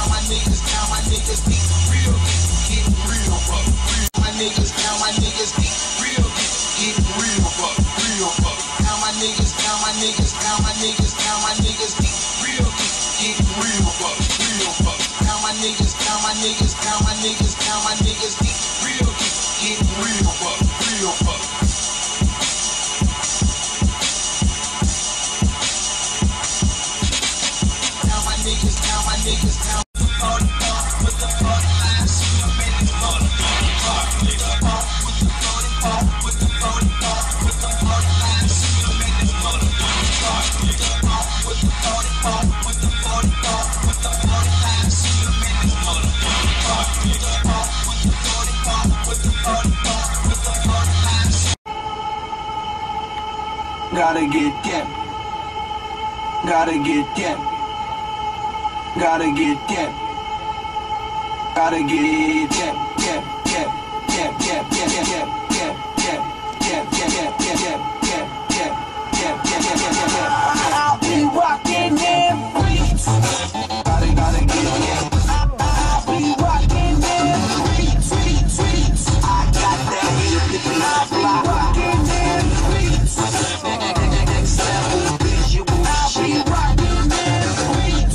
now my niggas be real, get real, fuck. My niggas be real, get real, fuck, real, fuck. Now my niggas be real, get real, fuck, real, fuck. Now my niggas be real, get real, fuck, real, fuck. Now my niggas with the party line, see them in this motherfucking park. With the party park, with the party park, with the party line, see them in this motherfucking park. With the party park, with the party park, with the party line, see them in this motherfucking park. With the party park, with the party park, with the party line. Gotta get them. Gotta get them. Gotta get them. Gotta get them. I'll be rocking them freaks. Gotta get them. I'll be rocking them freaks. I got that hit to be rocking them freaks. Next level visual shit. Rocking them freaks.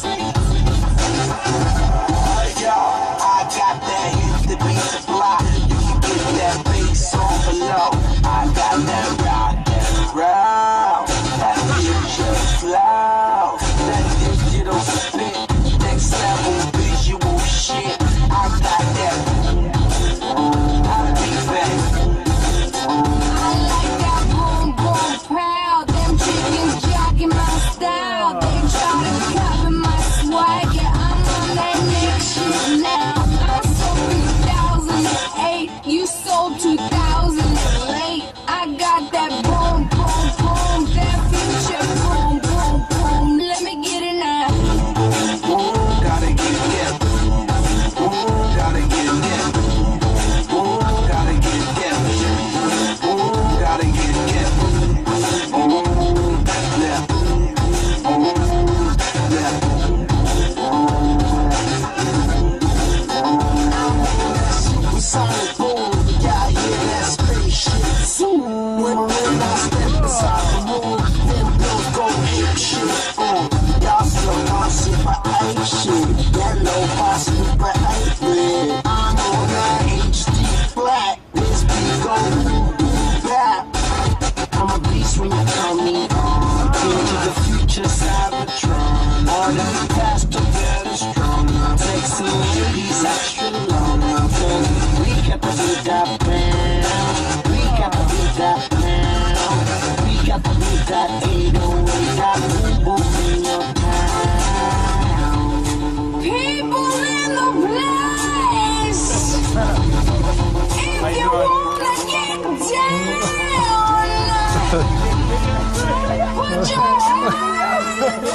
Yo, I got that hit to be supply. You can get that bass on below. I got that rock, that future flow, that digital spit, next level visual shit. I got that. I'll be back. I like that boom boom proud. Them chickens jocking my style. They try to copy my swag. Yeah, I'm on that next shit now. I sold 2008. You sold 2008. I got that boom boom boom. That future boom boom boom. Let me get it now. Gotta get them. Gotta get them. Gotta get them. Gotta get them. Supersonic boom, y'all hear that spaceship zoom. When I step inside the room, them bills go ape shit. Y'all still want shit, but I ain't shit. That low boss shit, but I ain't lit. I'm on that HD flat. This beat go back. I'm a beast when you come me on. Into the future, Cybertron. All the past are very strong. Sexy ladies, extra long. We got to do that bam. We got to do that now. We got to do that 808. That boom boom in your town. People in the place. If you wanna get down, put your hands in the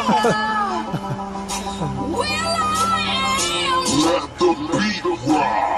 air. Will I am. Let the beat rock.